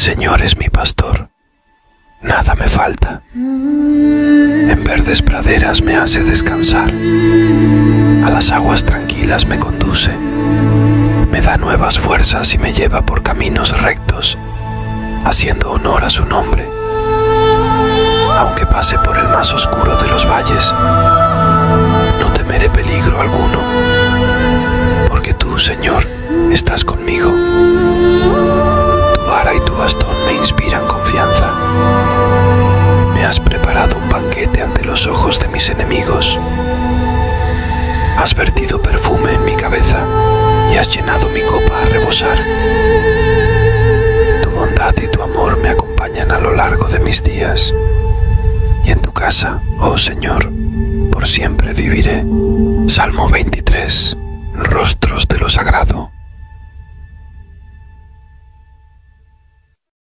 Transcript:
Señor es mi pastor, nada me falta. En verdes praderas me hace descansar, a las aguas tranquilas me conduce, me da nuevas fuerzas y me lleva por caminos rectos, haciendo honor a su nombre. Aunque pase por el más oscuro de los valles, no temeré peligro alguno, porque tú, Señor, estás conmigo. Tu vara y tu bastón me inspiran confianza. Me has preparado un banquete ante los ojos de mis enemigos. Has vertido perfume en mi cabeza y has llenado mi copa a rebosar. Tu bondad y tu amor me acompañan a lo largo de mis días. Y en tu casa, oh Señor, por siempre viviré. Salmo 23. Rostros de lo sagrado.